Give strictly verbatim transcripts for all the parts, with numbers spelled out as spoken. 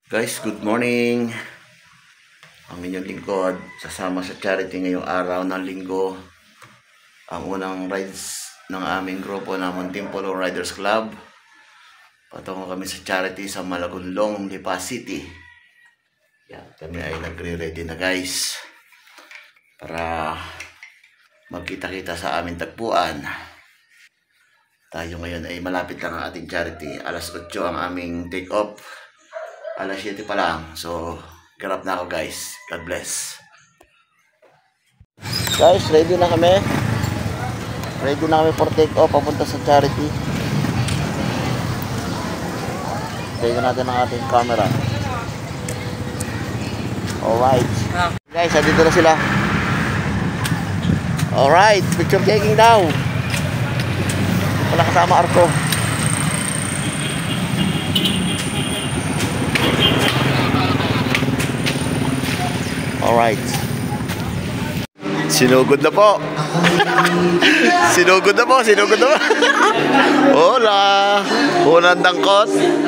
Guys, good morning. Ang inyong lingkod, sasama sa charity ngayong araw ng linggo. Ang unang rides ng aming grupo na Muntinpulo Riders Club. Patungo kami sa charity sa Malagunlong, Lipa City. Yan, kami ay nagre-ready na guys. Para magkita-kita sa aming tagpuan. Tayo ngayon ay malapit lang ang ating charity. alas otso ang aming take off. alas siyete pa lang. So, garap na ako guys. God bless. Guys, ready na kami. Ready na kami for take off papunta sa charity. Tingnan natin ang ating camera. Alright. Guys, dito na sila. Alright, picture taking daw. Wala kasama Arko. Alright. Sinugod na po. Sinugod na po, sinugod na po. Hola. Unang dangkot.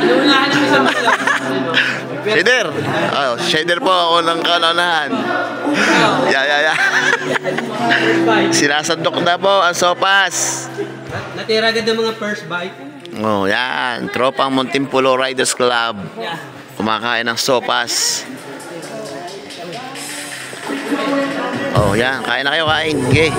Shader. Oh, shader po ako ng kananahan. Ya, ya, ya. Sinasandok na po ang sopas. Natira agad ng mga first bite. Oh, yan. Tropang Muntinpulo Riders Club. Kumakain ng sopas. Oh, yan. Kain na kayo, kain. Okay.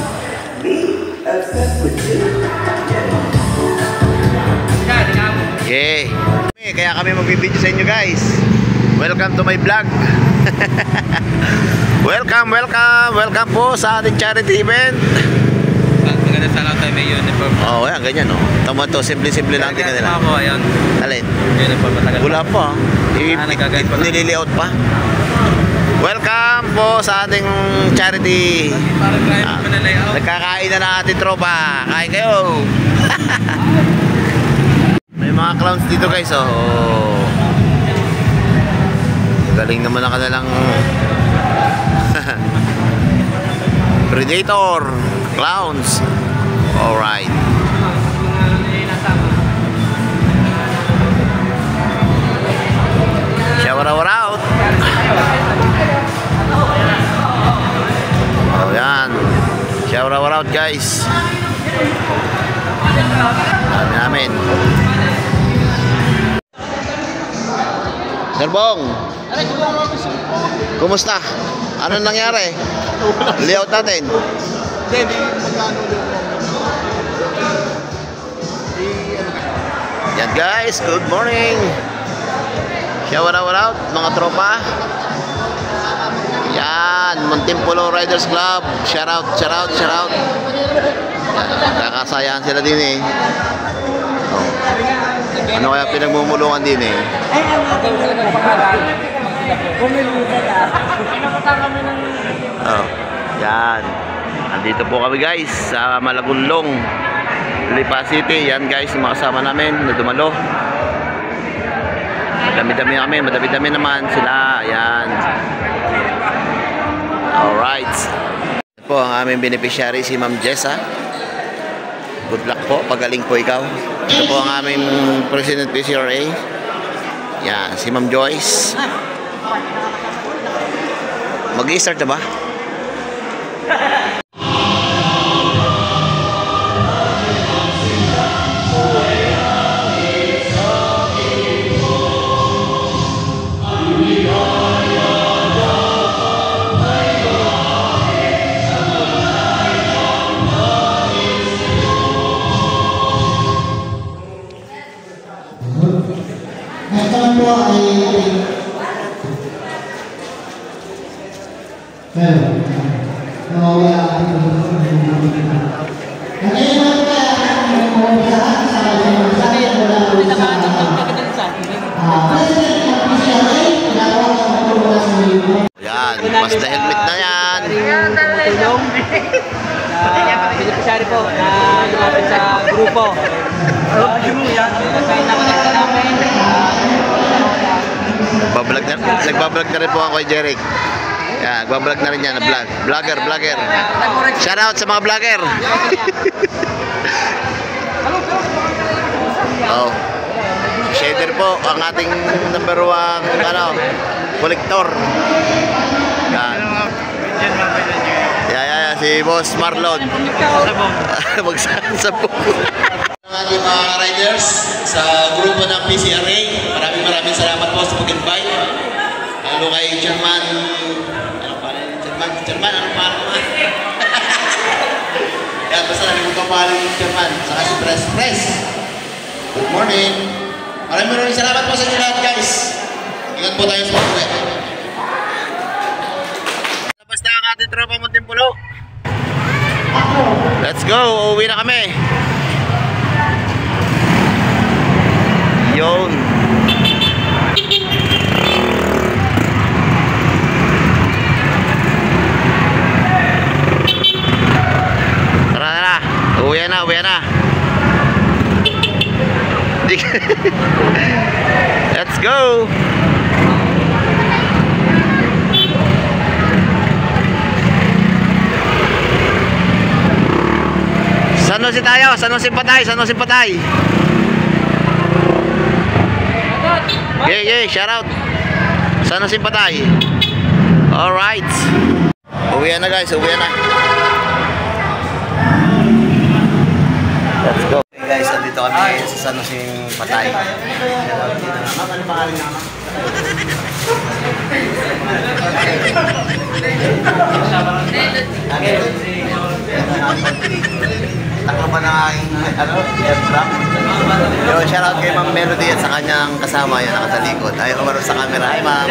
Okay. Kaya kami magbibideo sa inyo, guys. Welcome to my vlog. Welcome, welcome. Welcome po sa ating charity event. Maganda sana tayo may uniform. Oh, yan. Ganyan, oh. Tama to. Simple-simple lang tingnan nila. Ako, ayun. Alin? Uniform matagal. Wala pa. Nililiot pa. Welcome po sa ating charity. Parang private Ah, pa na layout. Nagkakain na na ating tropa. Kain kayo. May mga clowns dito guys. Oh. Galing naman na kanilang Predator clowns. Alright. Shower hour out. Oh, yan. Shower hour out guys. Dami namin. Sir Bong, kumusta? Ano nangyari? Layout natin. Yan guys, good morning. Shower hour out mga tropa. Yan, Muntinpulo Riders Club. Shout out, shout out, shout out. Yan, kakasayahan sila din eh. Oh. Ano kaya pinagmumulungan din eh? Oh, yan. Andito po kami guys sa Malagunlong, Lipa City. Yan guys, yung mga kasama namin na dumalo. Madami-dami kami, madami-dami naman sila. Yan. Alright. Ito po ang aming beneficiary, si Ma'am Jessa. Good luck po, pagaling po ikaw. Ito po ang aming President P C R A. Yan, si Ma'am Joyce. Mag-i-start na ba? Yan, mas na helmet na yan. Tumutulong. Beneficiary po na lumapit sa grupo. Nagbablog na, nagbablog na rin po ako kay Jeric. Yan, nagbablog na rin yan, vlog. Vlogger, vlogger. Shout out sa mga vlogger. Oh. Shader po ang ating number one ano, kolektor. Yan. Yeah, yeah, yeah, si Boss Marlon. Magsasabog. Ang ating mga riders sa grupo ng P C R A, maraming maraming salamat po sa pag-invite. Lalo kay Chairman, ano pa rin, Chairman, Chairman, ano pa rin? Kaya basta nalimutan pa rin yung Chairman, saka si Press Press. Good morning. Maraming maraming salamat po sa inyo lahat, guys. Ingat po tayo sa pag-uwi. Basta ang ating tropa Muntinpulo. Let's go, uuwi na kami. Yun. Tara na, uwi na, uwi na. Let's go. Sanusin tayo, sanusin patay, sanusin patay. Yeah, yeah, shout out. Sanusin patay. All right. Uwi na guys, uwi na. Let's go. Hey guys, andito kami sa Sanusin patay. Ma'am, ano pangalan niyo, ma'am? Taklo pa na aking ano, aircraft. Yo, shoutout kay Ma'am Melody at sa kanyang kasama yung nakatalikod. Ayaw umarap sa camera. Hi Ma'am.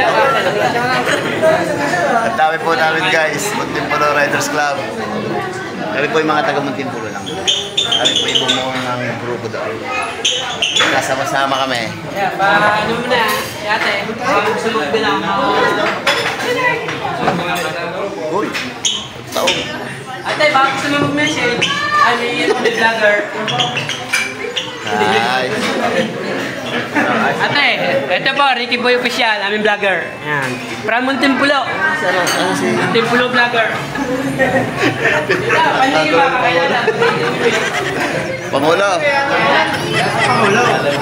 At dami po namin guys, Muntinpulo Riders Club. Kami po yung mga taga Muntinpulo lang. Kami po yung bumuo ng grupo doon. Kasama-sama kami. Yeah, pa ano mo na, ate, sulog din ako. Uy, taong. Ate, baka gusto mo mag-message. Ano yung vlogger? Hi. Ate, ito po, Ricky Boy Official, aming vlogger. Yan. From Muntinpulo. Muntinpulo vlogger. Dito, paningin mo kakilala. Pangulo. Pangulo.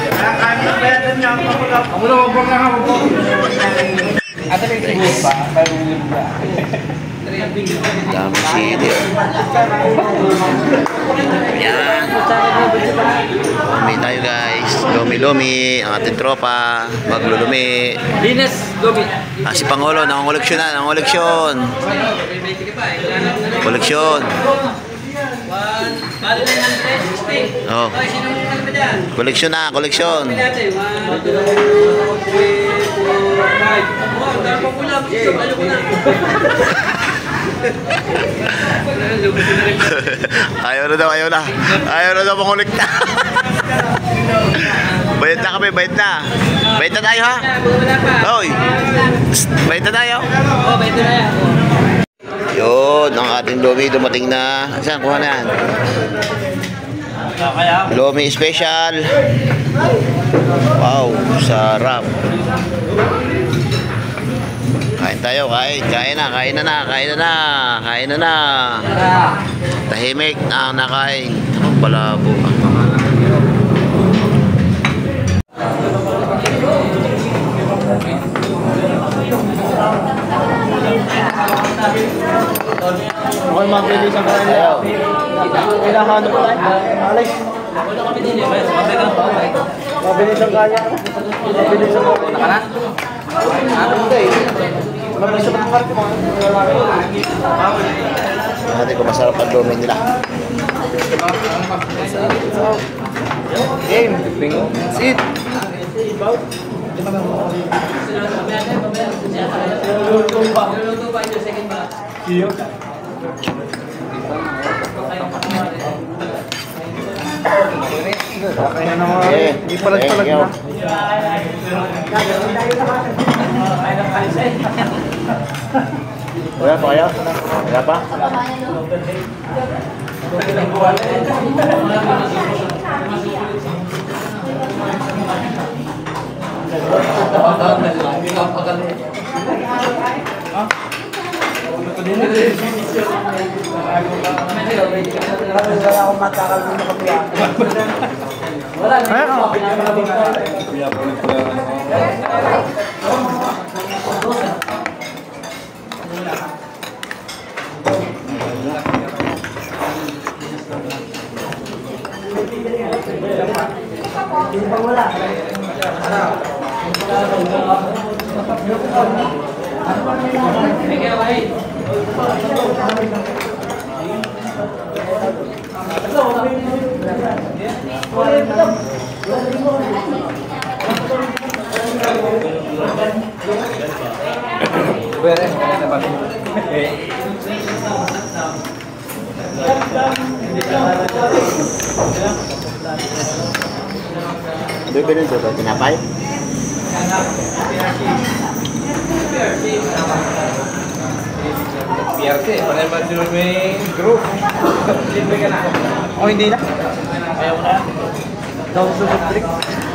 Pangulo, wag lang ako. Ate, may tribute pa. Dami sili. Yan. Lumi tayo guys. Lumi-lumi. Ang ating tropa. Maglulumi. Linas, Gobi. Ah, si Pangulo. Nangungoleksyon na. Nangungoleksyon. Koleksyon. Oh. Koleksyon na. Koleksyon. Ayaw na daw, ayaw na. Ayaw na daw makulikta. Bayad na kami, bayad na. Bayad na tayo ha? Hoy. Bayad na tayo. Oo, bayad na tayo. Yun, ang ating Lomi dumating na. Saan, kuha na yan? Lomi special. Wow, sarap. Kain tayo, kain. Kain na, kain na na, kain na na. Kain na na. Tahimik na ang nakain. Ang palabo. Okay, mabilis ang kanya. Kailangan ano pala? Alex. Mabilis ang kanya. Mabilis ang kanya. Nakaran? Ano ito eh? Mabilis ang kanya mo. Hati ko masarap ang domain nila. Game. Sit. Luluto pa. Luluto pa yung second ba? Iyo. Okay na naman. Hindi pala talaga na. Wala pa kayo? Wala pa? Wala na. Bibili sa tinapay? Biarte, panay ba sila may group? Libre ka na. O hindi na? Ayaw na. Daw sa subtrick.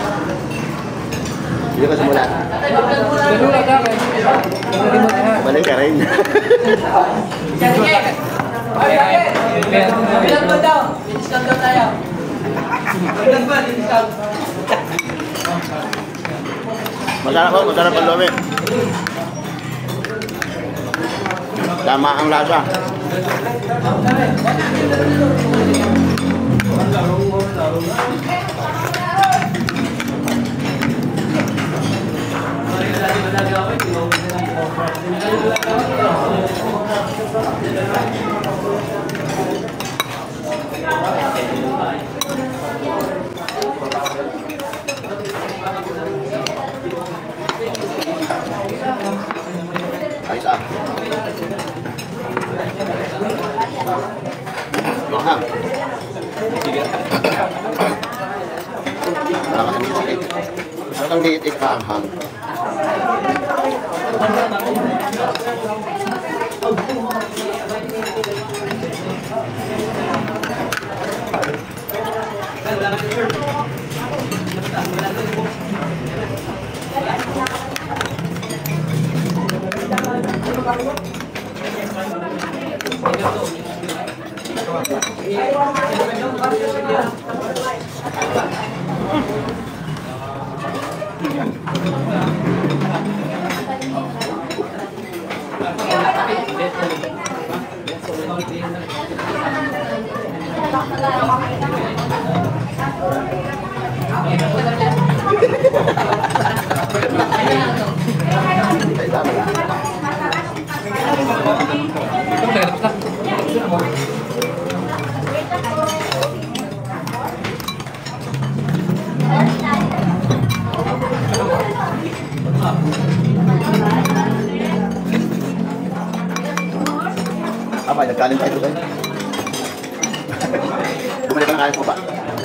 Hindi ka simula. Simula ka. Balik ka rin. Bilang ba daw? Discount daw tayo. Bilang ba? Discount. Masarap po, masarap ang lumi. Tama ang lasa. Ayos ah. Mahang. Parang ang liit. Parang liit ikaanghang. Apa, nagkanin tayo doon? Bumalik ka ng kanin po ba?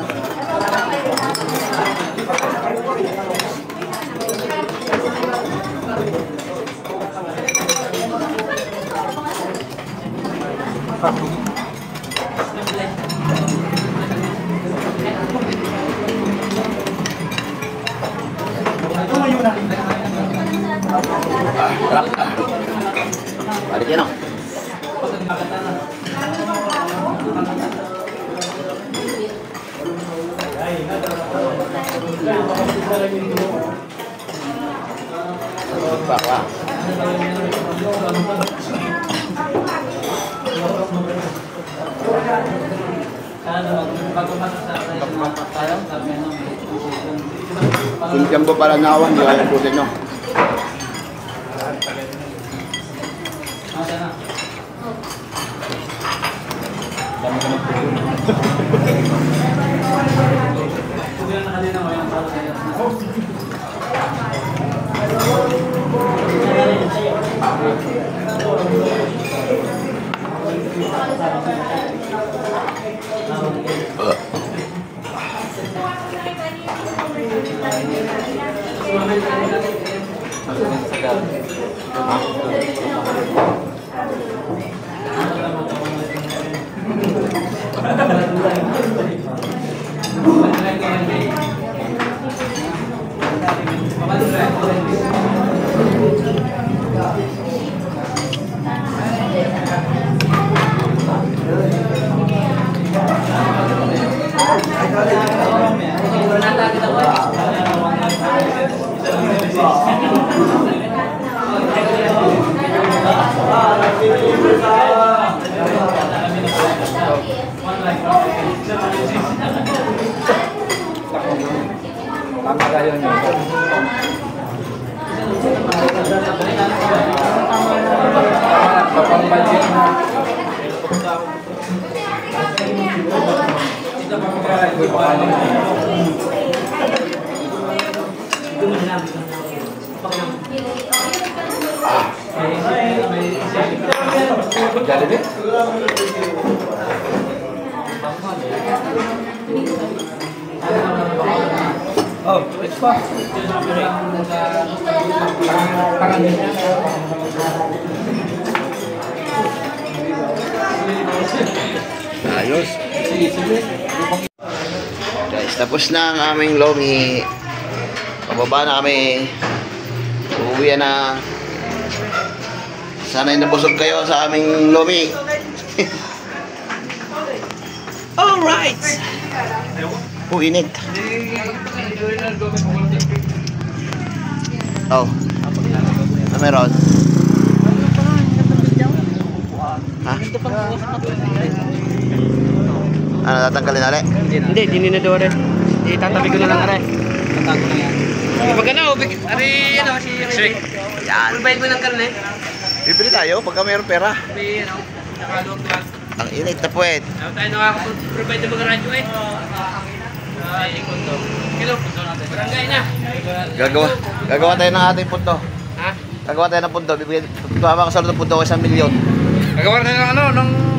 Sarap. Balik yan o. Bakla. Kung tiyempo pala nawan, di kaya pusin nyo. Dami ka Thank you. Jadi deh. Oh, it's fast. Ayos. Guys, tapos na ang aming lomi. Pababa na kami. Uuwi na. Sana'y nabusog kayo sa aming lomi. Alright. Oh, init. Oh. Ano meron? Ha? Ano, tatanggalin na ulit? Hindi, hindi na doon rin. Itatabi ko na lang rin. Tatago na yan. Pag ano, ari, ano, si Rick. Yan. Provide mo ng karne. Bibili tayo pagka mayroong pera. May, ano, nakaluwag lang. Ang init na puwet. Ano tayo nakaka-provide ng mga radyo eh. Ay, ikot to. Kilo, punto natin. Barangay na. Gagawa, gagawa tayo ng ating punto. Ha? Gagawa tayo ng punto. Bibigyan, tuwa ka sa ng punto ko isang milyon. Nagawa na ng ano, ng